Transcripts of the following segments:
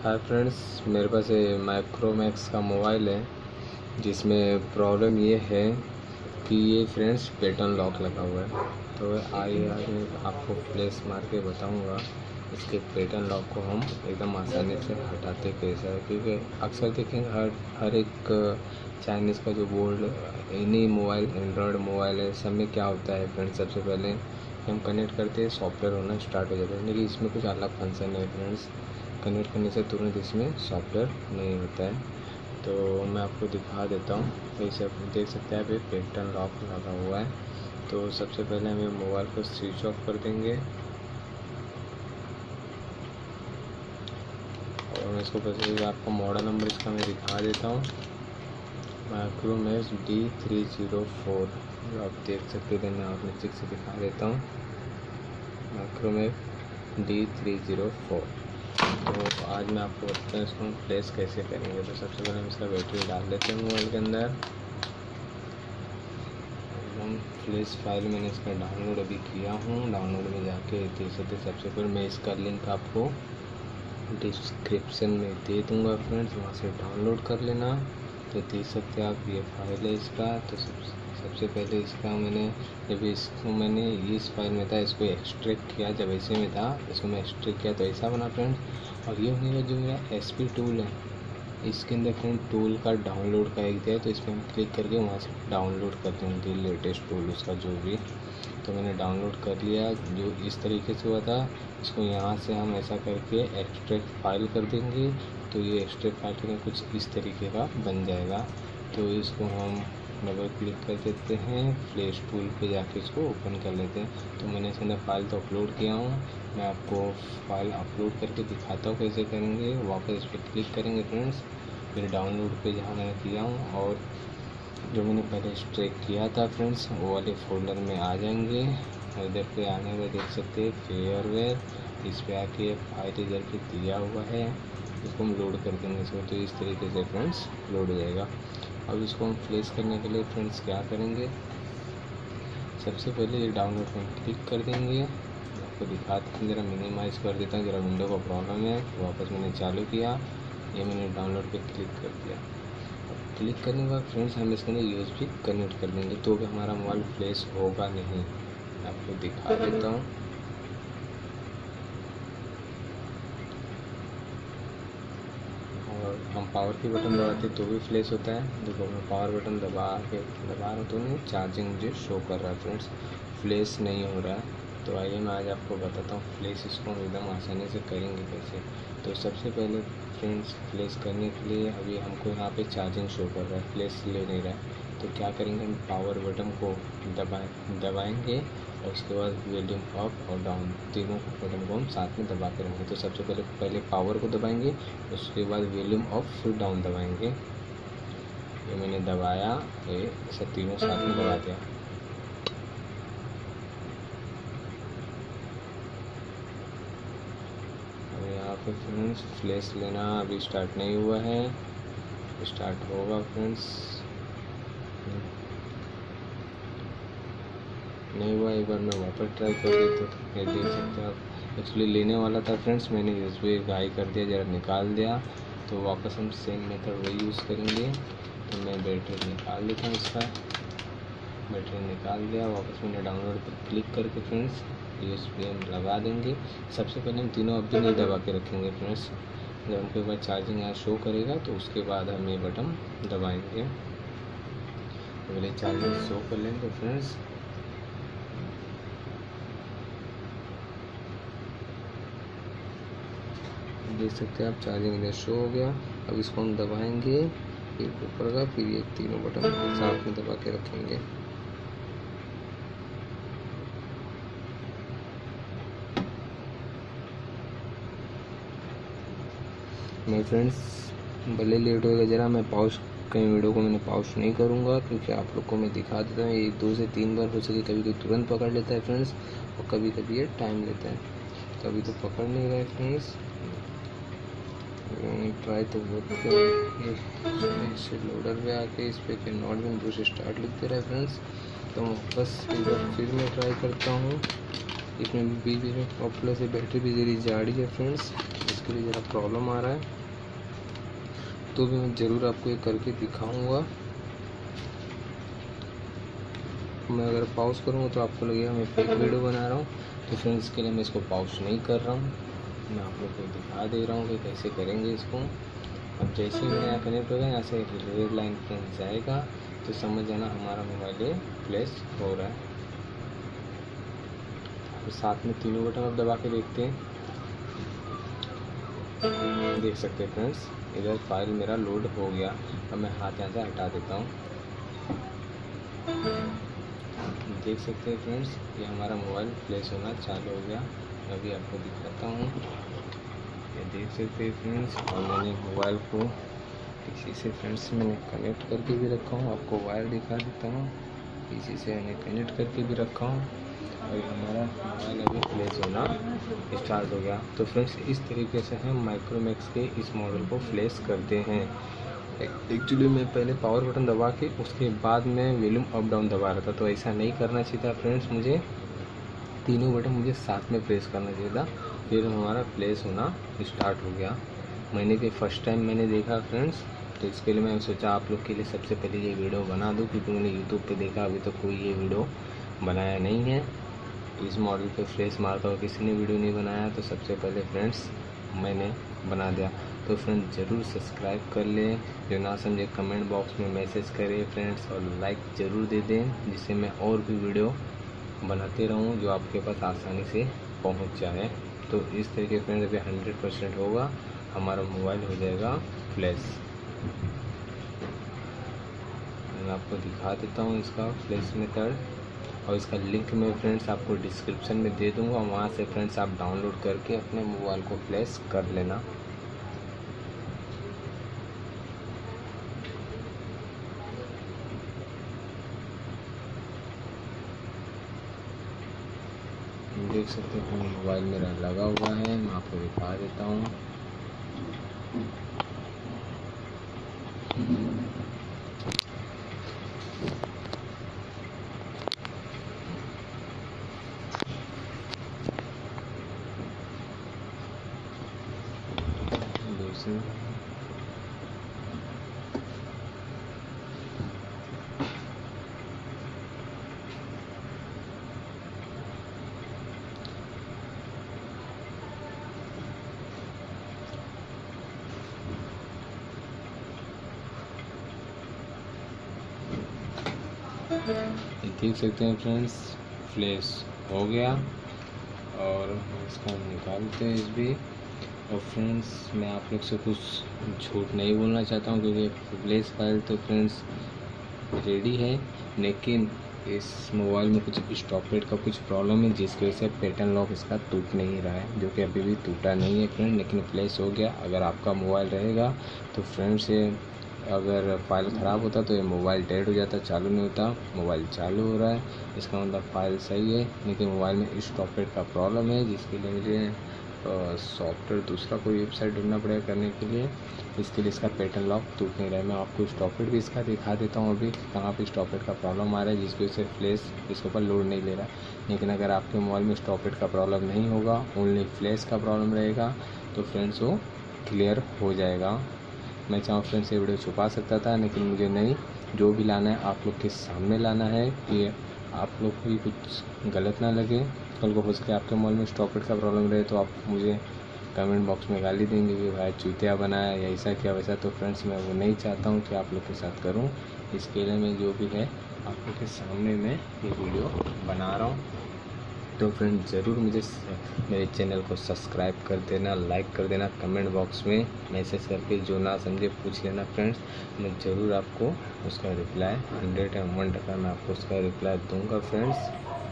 Hi friends, मेरे पास ये Micromax का मोबाइल है जिसमें प्रॉब्लम ये है कि ये फ्रेंड्स पैटर्न लॉक लगा हुआ है। तो आइए आज मैं आपको फ्लैश मार के बताऊंगा इसके पैटर्न लॉक को हम एकदम आसानी से हटाते कैसे है। क्योंकि अक्सर देखेंगे हर एक चाइनीज़ का जो board any mobile Android mobile है, सब में क्या होता है फ्रेंड्स, सबसे पहले हम कनेक्ट करते हैं सॉफ्टवेयर होना स्टार्ट हो जाता है। लेकिन इसमें कुछ अलग फंक्शन है फ्रेंड्स, कनेक्ट करने से तुरंत इसमें सॉफ्टवेयर नहीं होता है। तो मैं आपको दिखा देता हूँ। वैसे आप देख सकते हैं, आप एक पैटर्न लॉक लगा हुआ है। तो सबसे पहले हम मोबाइल को स्विच ऑफ कर देंगे और मैं इसको बस आपको मॉडल नंबर इसका मैं दिखा देता हूँ, माइक्रोमैक्स D304। जो आप देख सकते हैं, मैं आपने ठीक से दिखा देता हूँ, माइक्रोमैक्स D304। तो आज मैं आपको बताता हूँ इसको हम फ्लैश कैसे करेंगे। तो सबसे पहले हम इसका बैटरी डाल देते हैं मोबाइल के अंदर। हम फ्लैश फाइल मैंने इसका डाउनलोड अभी किया हूँ, डाउनलोड में जाके देख सकते। सबसे पहले मैं इसका लिंक आपको डिस्क्रिप्शन में दे दूँगा फ्रेंड्स, वहाँ से डाउनलोड कर लेना। तो देख सकते हैं आप, ये फाइल है इसका। तो सबसे पहले इसका मैंने इस फाइल में था, इसको एक्सट्रैक्ट किया। जब ऐसे में था इसको मैं एक्सट्रैक्ट किया तो ऐसा बना फ्रेंड्स। और ये होने का जो मेरा SP टूल है, इसके अंदर फ्रेंड टूल का डाउनलोड का एक दिया है। तो इस पर हम क्लिक करके वहाँ से डाउनलोड कर देंगे लेटेस्ट टूल उसका जो भी। तो मैंने डाउनलोड कर लिया, जो इस तरीके से हुआ था। इसको यहाँ से हम ऐसा करके एक्सट्रैक्ट फाइल कर देंगे। तो ये एक्सट्रैक्ट फाइल करके कुछ इस तरीके का बन जाएगा। तो इसको हम डबल क्लिक कर देते हैं, फ्लैश टूल पे जाके इसको ओपन कर लेते हैं। तो मैंने इसके अंदर फाइल तो अपलोड किया हूँ, मैं आपको फाइल अपलोड करके दिखाता हूँ कैसे करेंगे। वापस इस पर क्लिक करेंगे फ्रेंड्स, फिर डाउनलोड पे जहाँ मैंने किया हूँ और जो मैंने पहले एक्सट्रैक्ट किया था फ्रेंड्स, वो वाले फोल्डर में आ जाएंगे। इधर पे आने में देख सकते हैं फेयरवेयर, इस पर आके फाइल इधर पे दिया हुआ है, इसको हम लोड कर देंगे इसको। तो इस तरीके से फ्रेंड्स लोड हो जाएगा। अब इसको हम फ्लैश करने के लिए फ्रेंड्स क्या करेंगे, सबसे पहले ये डाउनलोड पर क्लिक कर देंगे। आपको दिखाते हैं, ज़रा मिनिमाइज़ कर देता हूँ, ज़रा विंडो का प्रॉब्लम है। वापस मैंने चालू किया, ये मैंने डाउनलोड पे क्लिक कर दिया। अब क्लिक करने के बाद फ्रेंड्स हम इसके अंदर USB कनेक्ट कर देंगे, तो भी हमारा मोबाइल फ्लैश होगा नहीं। आपको दिखा देता हूँ। और हम पावर की बटन दबाते तो भी फ्लैश होता है। देखो मैं पावर बटन दबा रहा हूँ तो नहीं, चार्जिंग मुझे शो कर रहा है फ्रेंड्स, फ्लैश नहीं हो रहा है। तो आइए मैं आज आपको बताता हूँ फ्लैश इसको हम एकदम आसानी से करेंगे कैसे। तो सबसे पहले फ्रेंड्स फ्लैश करने के लिए अभी हमको यहाँ पे चार्जिंग शो कर रहा है, फ्लैश ले नहीं रहा है। तो क्या करेंगे, हम पावर बटन को दबाएंगे और उसके बाद वॉल्यूम अप और डाउन तीनों बटन को हम साथ में दबा के रखेंगे। तो सबसे पहले पावर को दबाएंगे, उसके बाद वॉल्यूम अप फिर डाउन दबाएंगे। ये मैंने दबाया, ये सब तीनों साथ में दबा दिया। और यहाँ पे फ्रेंड्स फ्लैश लेना अभी स्टार्ट नहीं हुआ है, स्टार्ट होगा फ्रेंड्स, नहीं हुआ। एक बार मैं वापस ट्राई कर देता हूँ। ये देख सकते हैं आप, एक्चुअली लेने वाला था फ्रेंड्स, मैंने USB गाई कर दिया, ज़रा निकाल दिया। तो वापस हम सेम मेथड वही यूज़ करेंगे। तो मैं बैटरी निकाल लेता हूँ इसका, बैटरी निकाल दिया। वापस मैंने डाउनलोड पर क्लिक करके फ्रेंड्स USB हम लगा देंगे। सबसे पहले हम तीनों अभी नहीं दबा के रखेंगे फ्रेंड्स, जब हमको एक बार चार्जिंग यहाँ शो करेगा तो उसके बाद हम ये बटन दबाएँगे। पहले चार्जिंग शो कर लेंगे फ्रेंड्स। देख सकते हैं आप, चार्जिंग इधर शो हो गया। अब इसको हम दबाएंगे, फिर ऊपर का, फिर ये तीनों बटन साथ में दबा के रखेंगे। मेरे फ्रेंड्स भले लेट होगा ज़रा, मैं पॉज कहीं वीडियो को मैंने पॉज नहीं करूँगा, क्योंकि आप लोग को मैं दिखा देता हूँ। ये 2 से 3 बार हो सके, कभी कभी तुरंत पकड़ लेता है फ्रेंड्स, और कभी कभी ये टाइम लेता है। तो अभी तो पकड़ नहीं रहा है फ्रेंड्स, ट्राई तो बहुत से लोडर पे आके इस पे के नॉट बिन बूस्ट स्टार्ट लिखते रहे फ्रेंड्स। तो बस एक बार फिर मैं ट्राई करता हूँ। इसमें बीच में पॉपुलर से बैटरी भी जरी जा रही है फ्रेंड्स, इसके लिए ज़रा प्रॉब्लम आ रहा है, तो भी मैं ज़रूर आपको ये करके दिखाऊंगा। मैं अगर पॉज करूँगा तो आपको लगेगा मैं फेक वीडियो बना रहा हूँ, तो फ्रेंड्स इसके लिए मैं इसको पॉज नहीं कर रहा हूँ, मैं आप लोग को दिखा दे रहा हूँ कि कैसे करेंगे इसको। अब जैसे ही मेरा कनेक्ट होगा यहाँ से रेड लाइन फ्रेंड्स जाएगा, तो समझ जाना हमारा मोबाइल प्लेस हो रहा है। तो साथ में तीनों बटन आप दबा के देखते हैं, देख सकते हैं फ्रेंड्स इधर फाइल मेरा लोड हो गया। अब मैं हाथ यहाँ से हटा देता हूँ, देख सकते हैं फ्रेंड्स ये हमारा मोबाइल प्लेस होना चालू हो गया। मैं भी आपको दिखाता हूँ, ये देख सकते हैं फ्रेंड्स। और मैंने मोबाइल को इसी से फ्रेंड्स मैंने कनेक्ट करके भी रखा हूँ, आपको वायर दिखा देता हूँ, इसी से मैंने कनेक्ट करके भी रखा हूँ और हमारा मोबाइल अभी फ्लैश होना स्टार्ट हो गया। तो फ्रेंड्स इस तरीके से हम माइक्रोमैक्स के इस मॉडल को फ्लैश करते हैं। एक्चुअली मैं पहले पावर बटन दबा के उसके बाद मैं वॉल्यूम अप डाउन दबा रहा था, तो ऐसा नहीं करना चाहिए था फ्रेंड्स, मुझे तीनों बटन मुझे साथ में प्रेस करना चाहिए था, फिर हमारा फ्लैश होना स्टार्ट हो गया। मैंने भी फर्स्ट टाइम मैंने देखा फ्रेंड्स, तो इसके लिए मैं सोचा आप लोग के लिए सबसे पहले ये वीडियो बना दूं, क्योंकि मैंने यूट्यूब पे देखा, अभी तक कोई ये वीडियो बनाया नहीं है। इस मॉडल पे फ्लैश मारता हुआ किसी ने वीडियो नहीं बनाया, तो सबसे पहले फ्रेंड्स मैंने बना दिया। तो फ्रेंड्स ज़रूर सब्सक्राइब कर लें, जो ना समझे कमेंट बॉक्स में मैसेज करें फ्रेंड्स, और लाइक ज़रूर दे दें, जिससे मैं और भी वीडियो बनाते रहूं जो आपके पास आसानी से पहुंच जाए। तो इस तरीके फ्रेंड्स अभी 100% होगा, हमारा मोबाइल हो जाएगा फ्लैश। मैं आपको दिखा देता हूं इसका फ्लैश मेथड, और इसका लिंक मैं फ्रेंड्स आपको डिस्क्रिप्शन में दे दूंगा, वहां से फ्रेंड्स आप डाउनलोड करके अपने मोबाइल को फ्लैश कर लेना। देख सकते हैं मोबाइल मेरा लगा हुआ है, मैं आपको दिखा देता हूँ। ये देख सकते हैं फ्रेंड्स फ्लैश हो गया, और इसको हम निकालते हैं इस भी। और फ्रेंड्स मैं आप लोग से कुछ झूठ नहीं बोलना चाहता हूँ, क्योंकि फ्लैश फाइल तो फ्रेंड्स रेडी है, लेकिन इस मोबाइल में कुछ स्टॉपेड का कुछ प्रॉब्लम है, जिसकी वजह से पैटर्न लॉक इसका टूट नहीं रहा है, जो कि अभी भी टूटा नहीं है फ्रेंड, लेकिन फ्लैश हो गया। अगर आपका मोबाइल रहेगा तो फ्रेंड्स ये अगर फाइल ख़राब होता तो ये मोबाइल डेड हो जाता, चालू नहीं होता। मोबाइल चालू हो रहा है, इसका मतलब फाइल सही है, लेकिन मोबाइल में स्टॉपेड का प्रॉब्लम है, जिसके लिए मुझे सॉफ्टवेयर दूसरा कोई वेबसाइट ढूंढना पड़ेगा करने के लिए। इसके लिए इसका पैटर्न लॉक टूट नहीं रहा है। मैं आपको स्टॉपेड भी इसका दिखा देता हूँ अभी कहाँ पे स्टॉपेड का प्रॉब्लम आ रहा है, जिसकी वजह से फ्लैश इसके ऊपर लोड नहीं ले रहा। लेकिन अगर आपके मोबाइल में स्टॉपेड का प्रॉब्लम नहीं होगा, ओनली फ्लैश का प्रॉब्लम रहेगा, तो फ्रेंड्स वो क्लियर हो जाएगा। मैं चाहूँ फ्रेंड्स ये वीडियो छुपा सकता था, लेकिन मुझे नहीं, जो भी लाना है आप लोग के सामने लाना है, कि आप लोग को भी कुछ गलत ना लगे। कल को हो सके आपके मोबाइल में स्टॉपेड का प्रॉब्लम रहे, तो आप मुझे कमेंट बॉक्स में गाली देंगे कि भाई चूतिया बनाया या ऐसा किया वैसा। तो फ्रेंड्स मैं वो नहीं चाहता हूँ कि आप लोग के साथ करूँ। इसके लिए मैं जो भी है आप लोग के सामने मैं ये वीडियो बना रहा हूँ। तो फ्रेंड ज़रूर मुझे मेरे चैनल को सब्सक्राइब कर देना, लाइक कर देना, कमेंट बॉक्स में मैसेज करके जो ना समझे पूछ लेना फ्रेंड्स, मैं ज़रूर आपको उसका रिप्लाई 101% मैं आपको उसका रिप्लाई दूंगा फ्रेंड्स।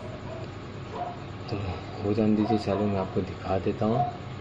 तो हो जाने दीजिए, चलो मैं आपको दिखा देता हूँ।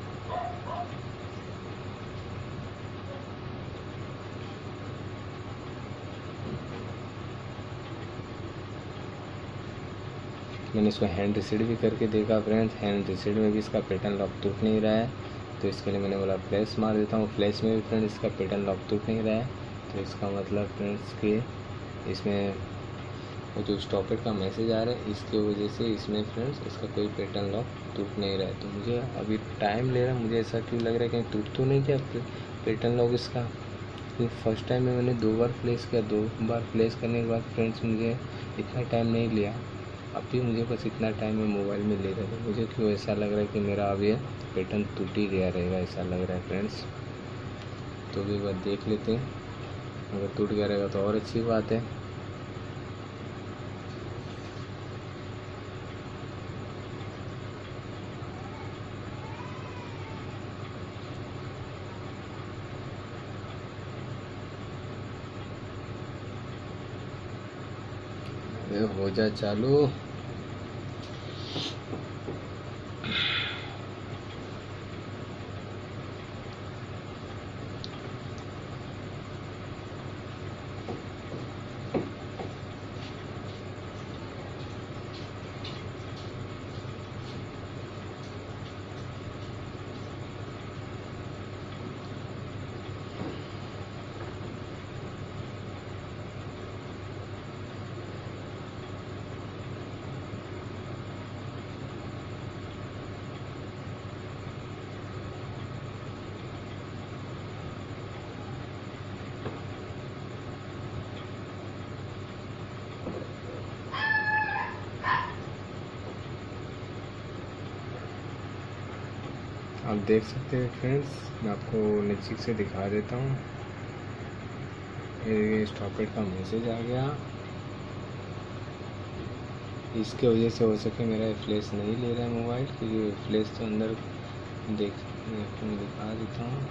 मैंने इसको हैंड रिसीड भी करके देखा फ्रेंड्स, हैंड रिसीड में भी इसका पैटर्न लॉक टूट नहीं रहा है, तो इसके लिए मैंने बोला फ्लैश मार देता हूँ। फ्लैश में भी फ्रेंड्स इसका पैटर्न लॉक टूट नहीं रहा है, तो इसका मतलब फ्रेंड्स कि इसमें और जो स्टॉपेड का मैसेज आ रहा है इसकी वजह से इसमें फ्रेंड्स इसका कोई पैटर्न लॉक टूट नहीं रहा है। तो मुझे अभी टाइम ले रहा है, मुझे ऐसा क्यों लग रहा है कहीं टूट तो नहीं क्या पैटर्न लॉक इसका। तो फर्स्ट टाइम में मैंने 2 बार फ्लैश किया, 2 बार फ्लैश करने के बाद फ्रेंड्स मुझे इतना टाइम नहीं लिया। अभी मुझे बस इतना टाइम में मोबाइल में ले रहा है। मुझे क्यों ऐसा लग रहा है कि मेरा अब ये पैटर्न टूट ही गया रहेगा, ऐसा लग रहा है फ्रेंड्स। तो भी बात देख लेते हैं, अगर टूट गया रहेगा तो और अच्छी बात है। ये हो जा चालू। आप देख सकते हैं फ्रेंड्स, मैं आपको नज़दीक से दिखा देता हूँ। ये स्टॉपेड का मैसेज आ गया, इसके वजह से हो सके मेरा फ्लैश नहीं ले रहा है मोबाइल, क्योंकि फ्लैश तो अंदर आपको मैं दिखा देता हूँ।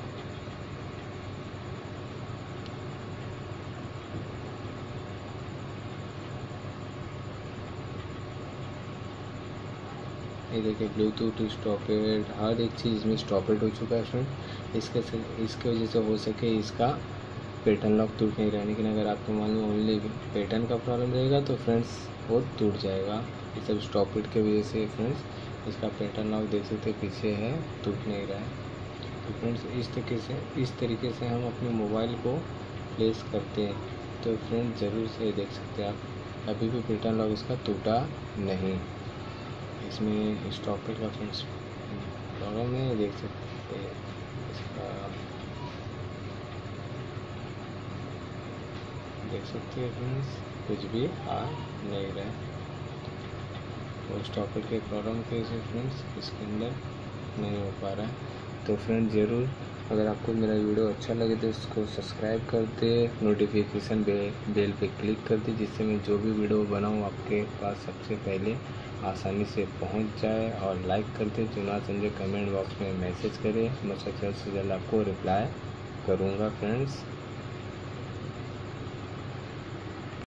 ये देखिए ब्लूटूथ स्टॉपेड, हर एक चीज़ इसमें स्टॉपेड हो चुका है फ्रेंड। इसके वजह से हो सके इसका पैटर्न लॉक टूट नहीं रहा है। लेकिन अगर आपको मान लो ओनली पैटर्न का प्रॉब्लम रहेगा तो फ्रेंड्स वो टूट जाएगा। ये सब स्टॉपेड के वजह से फ्रेंड्स इसका पैटर्न लॉक देख सकते पीछे है, टूट नहीं रहा है। तो फ्रेंड्स इस तरीके से हम अपने मोबाइल को प्लेस करते हैं। तो फ्रेंड्स ज़रूर से देख सकते हैं आप, अभी भी पैटर्न लॉक इसका टूटा नहीं। इसमें स्टॉपेड का फ्रेंड्स प्रॉब्लम है, देख सकते हैं इसका, देख सकते हैं फ्रेंड्स कुछ भी आ नहीं रहा है। और स्टॉपेड के प्रॉब्लम की वजह से फ्रेंड्स इसके अंदर नहीं हो पा रहा है। तो फ्रेंड्स ज़रूर अगर आपको मेरा वीडियो अच्छा लगे तो इसको सब्सक्राइब कर दे, नोटिफिकेशन बेल पे क्लिक कर दे, जिससे मैं जो भी वीडियो बनाऊँ आपके पास सबसे पहले आसानी से पहुंच जाए। और लाइक कर दे, जो ना समझे कमेंट बॉक्स में मैसेज करें, मैं जल्द से जल्द आपको रिप्लाई करूंगा फ्रेंड्स।